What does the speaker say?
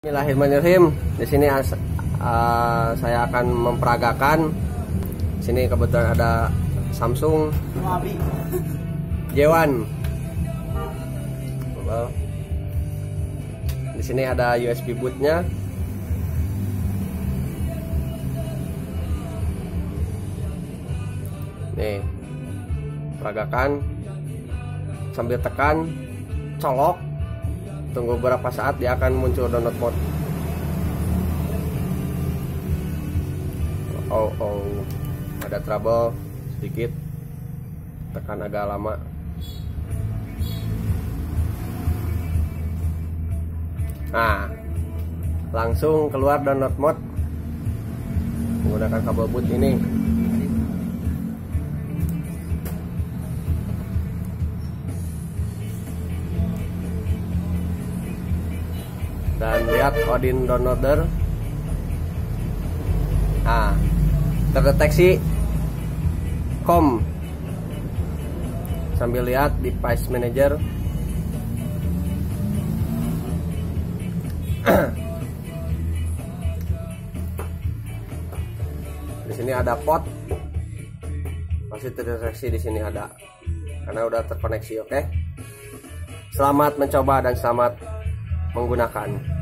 Bismillahirrahmanirrahim. Di sini saya akan memperagakan. Sini kebetulan ada Samsung J1. Di sini ada USB bootnya. Nih, peragakan sambil tekan, colok. Tunggu beberapa saat dia akan muncul download mode. Ada trouble sedikit, tekan agak lama. Nah, langsung keluar download mode menggunakan kabel boot ini. Dan lihat Odin downloader. Nah, terdeteksi COM. Sambil lihat device manager. Di sini ada port. Masih terdeteksi di sini ada. Karena udah terkoneksi, oke. Selamat mencoba dan selamat menggunakan.